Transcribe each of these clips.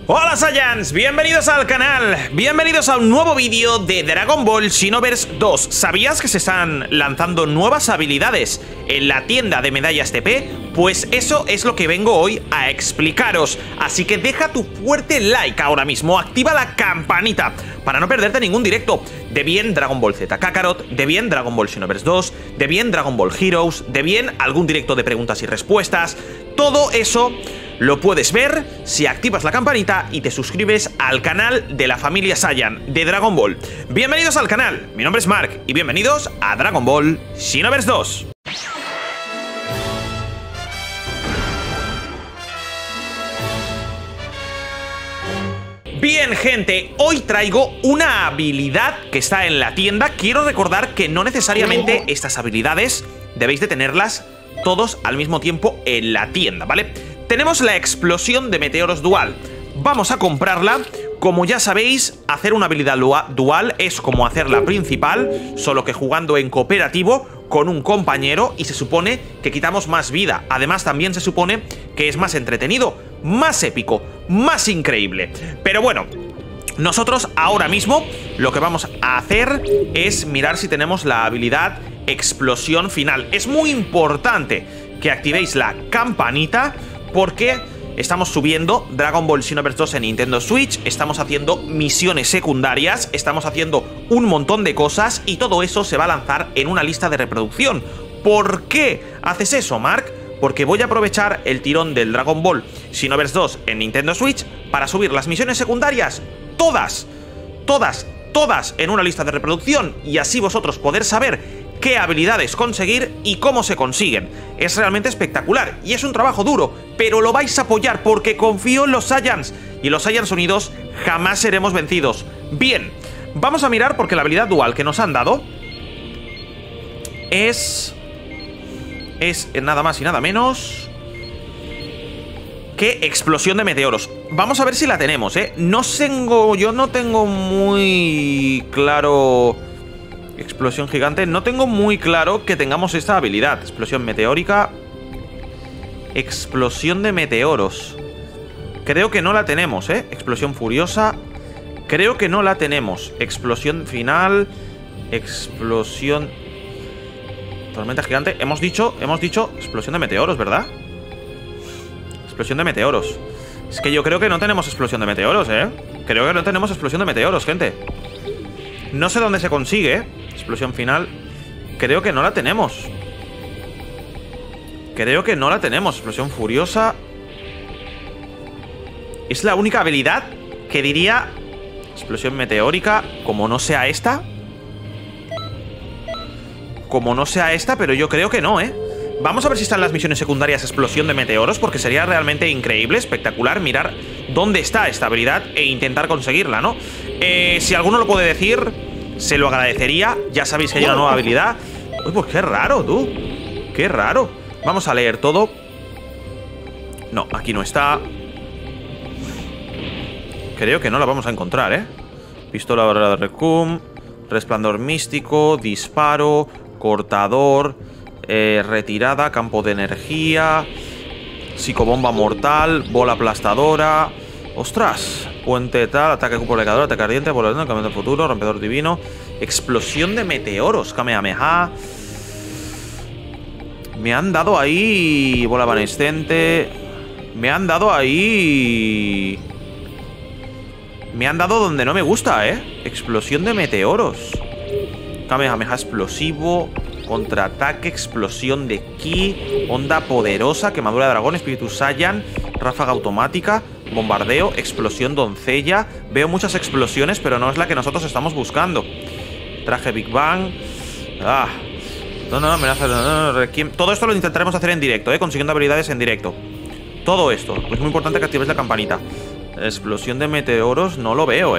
Hola Saiyans, bienvenidos al canal, bienvenidos a un nuevo vídeo de Dragon Ball Xenoverse 2. ¿Sabías que se están lanzando nuevas habilidades en la tienda de medallas TP? Pues eso es lo que vengo hoy a explicaros. Así que deja tu fuerte like ahora mismo, activa la campanita para no perderte ningún directo. De bien Dragon Ball Z Kakarot, de bien Dragon Ball Xenoverse 2, de bien Dragon Ball Heroes, de bien algún directo de preguntas y respuestas. Todo eso lo puedes ver si activas la campanita y te suscribes al canal de la familia Saiyan de Dragon Ball. Bienvenidos al canal, mi nombre es Mark y bienvenidos a Dragon Ball Xenoverse 2. Bien, gente, hoy traigo una habilidad que está en la tienda. Quiero recordar que no necesariamente estas habilidades debéis de tenerlas todos al mismo tiempo en la tienda, ¿vale? Tenemos la explosión de meteoros dual. Vamos a comprarla. Como ya sabéis, hacer una habilidad dual es como hacer la principal, solo que jugando en cooperativo con un compañero, y se supone que quitamos más vida. Además, también se supone que es más entretenido, más épico, más increíble. Pero bueno, nosotros ahora mismo lo que vamos a hacer es mirar si tenemos la habilidad explosión final. Es muy importante que activéis la campanita porque estamos subiendo Dragon Ball Xenoverse 2 en Nintendo Switch, estamos haciendo misiones secundarias, estamos haciendo un montón de cosas y todo eso se va a lanzar en una lista de reproducción. ¿Por qué haces eso, Mark? Porque voy a aprovechar el tirón del Dragon Ball Xenoverse 2 en Nintendo Switch para subir las misiones secundarias, todas en una lista de reproducción, y así vosotros poder saber qué habilidades conseguir y cómo se consiguen. Es realmente espectacular y es un trabajo duro, pero lo vais a apoyar porque confío en los Saiyans, y en los Saiyans unidos jamás seremos vencidos. Bien, vamos a mirar porque la habilidad dual que nos han dado es nada más y nada menos que explosión de meteoros. Vamos a ver si la tenemos, ¿eh? Yo no tengo muy claro. Explosión gigante. No tengo muy claro que tengamos esta habilidad. Explosión meteórica. Explosión de meteoros. Creo que no la tenemos, ¿eh? Explosión furiosa. Creo que no la tenemos. Explosión final. Explosión. Tormenta gigante. Hemos dicho explosión de meteoros, ¿verdad? Explosión de meteoros. Es que yo creo que no tenemos explosión de meteoros, ¿eh? Creo que no tenemos explosión de meteoros, gente. No sé dónde se consigue, ¿eh? Explosión final. Creo que no la tenemos. Explosión furiosa. Es la única habilidad que diría explosión meteórica. Como no sea esta, pero yo creo que no, ¿eh? Vamos a ver si están las misiones secundarias explosión de meteoros, porque sería realmente increíble, espectacular mirar dónde está esta habilidad e intentar conseguirla, ¿no? Si alguno lo puede decir, se lo agradecería. Ya sabéis que hay una nueva habilidad. Uy, pues qué raro, tú. Qué raro. Vamos a leer todo. No, aquí no está. Creo que no la vamos a encontrar, ¿eh? Pistola barrera de Recum, resplandor místico, disparo, cortador, retirada, campo de energía, psicobomba mortal, bola aplastadora. ¡Ostras! Puente tal, ataque cupolecador, ataque ardiente, bola de cambio del futuro, rompedor divino, explosión de meteoros, Kamehameha. Me han dado ahí bola evanescente. Me han dado donde no me gusta, ¿eh? Explosión de meteoros. Kamehameha explosivo, contraataque, explosión de ki, onda poderosa, quemadura de dragón, espíritu Saiyan, ráfaga automática, bombardeo, explosión doncella. Veo muchas explosiones, pero no es la que nosotros estamos buscando. Traje Big Bang. Todo esto lo intentaremos hacer en directo, consiguiendo habilidades en directo. Todo esto. Es muy importante que activéis la campanita. Explosión de meteoros no lo veo,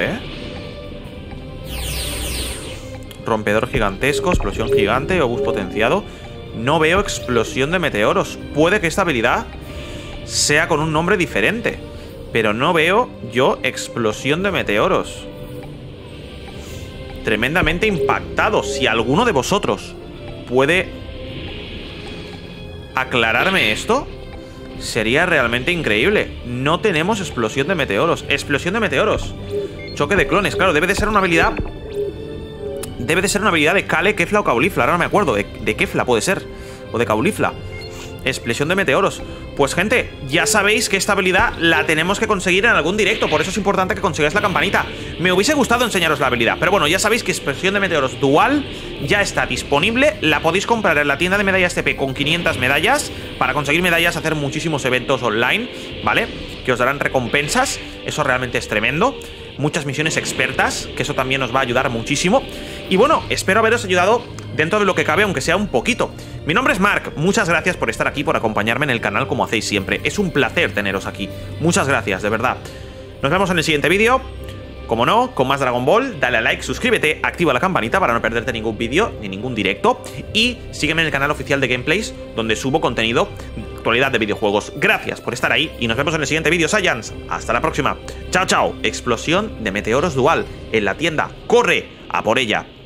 Rompedor gigantesco, explosión gigante, obús potenciado. No veo explosión de meteoros. Puede que esta habilidad sea con un nombre diferente, pero no veo yo explosión de meteoros. Tremendamente impactado. Si alguno de vosotros puede aclararme esto, sería realmente increíble. No tenemos explosión de meteoros. Explosión de meteoros. Choque de clones, claro, debe de ser una habilidad. Debe de ser una habilidad de Kale, Kefla o Caulifla. Ahora no me acuerdo, de Kefla puede ser. O de Caulifla. Explosión de meteoros. Pues gente, ya sabéis que esta habilidad la tenemos que conseguir en algún directo. Por eso es importante que consigáis la campanita. Me hubiese gustado enseñaros la habilidad, pero bueno, ya sabéis que explosión de meteoros dual ya está disponible. La podéis comprar en la tienda de medallas TP con 500 medallas. Para conseguir medallas, hacer muchísimos eventos online, ¿vale? Que os darán recompensas. Eso realmente es tremendo. Muchas misiones expertas, que eso también os va a ayudar muchísimo. Y bueno, espero haberos ayudado dentro de lo que cabe, aunque sea un poquito. Mi nombre es Mark, muchas gracias por estar aquí, por acompañarme en el canal como hacéis siempre. Es un placer teneros aquí. Muchas gracias, de verdad. Nos vemos en el siguiente vídeo. Como no, con más Dragon Ball, dale a like, suscríbete, activa la campanita para no perderte ningún vídeo ni ningún directo. Y sígueme en el canal oficial de Gameplays, donde subo contenido de actualidad de videojuegos. Gracias por estar ahí y nos vemos en el siguiente vídeo, Saiyans. Hasta la próxima. Chao, chao. Explosión de meteoros dual en la tienda. ¡Corre a por ella!